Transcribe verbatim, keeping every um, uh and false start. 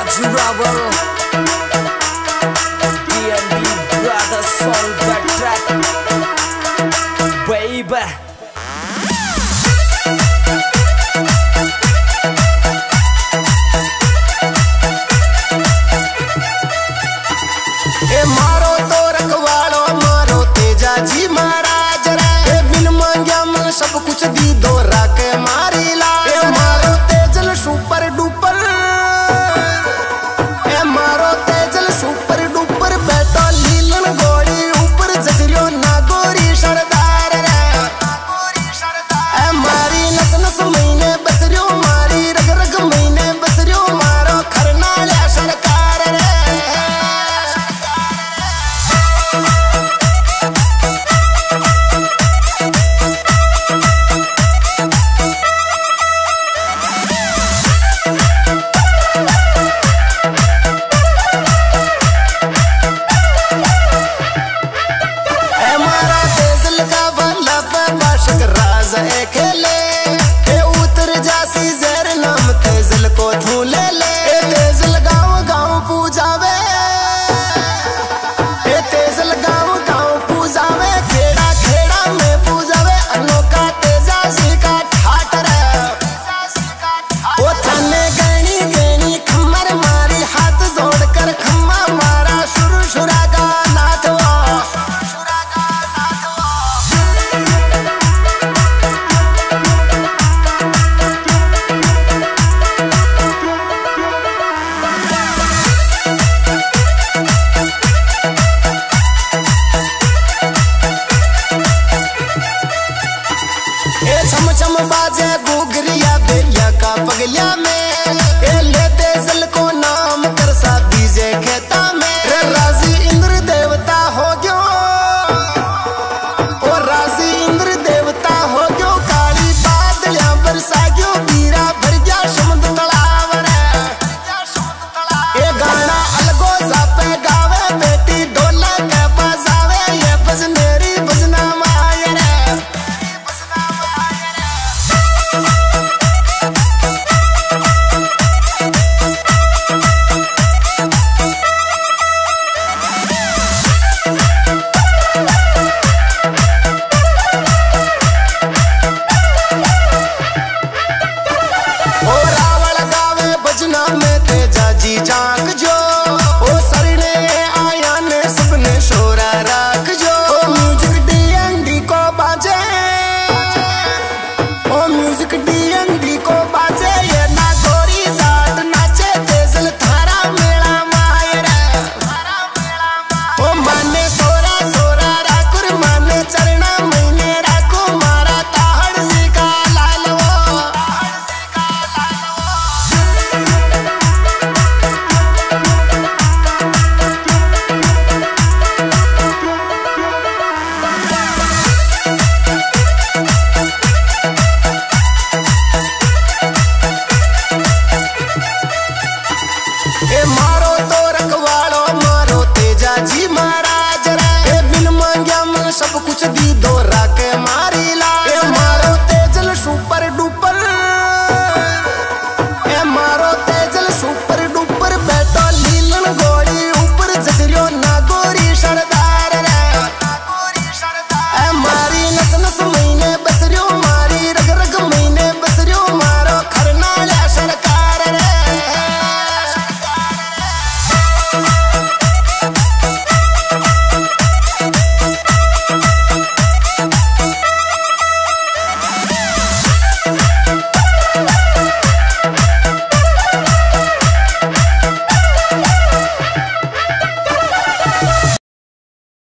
Raju Rawal, D and B Brothers song that track, baby. ए मारो तो रखवालो मारो तेजा जी महाराज रे, बिन मांग्या मन सब कुछ दी दो राके मारी लाज। ए मारो तेजल सुपर डुपर, ए मारो तेजल सुपर डुपर, बैठो लीलन घोड़ी ऊपर जजरियो नागोरी सरदार रे। ए मारी नस नस महीने बसरियो, मारी रग रग महीने बसरियो, मारो खरनाल्या सरकार रे। खेले ए उतर जासी जहर नाम तेजल को थू ले ले। ए तेजल गाँव गाँव पूजावे, ए तेजल गाँव गाँव पूजावे, खेड़ा खेड़ा में पूजावे, अनोखा तेजासी का ठाट रे। ओ थाने गणी गणी खम्मर मारी, हाथ जोड़कर खम्मा मारा, शुरू शुरा का नाथवा। छम छम बाजे घुघरिया बेलिया का पगलिया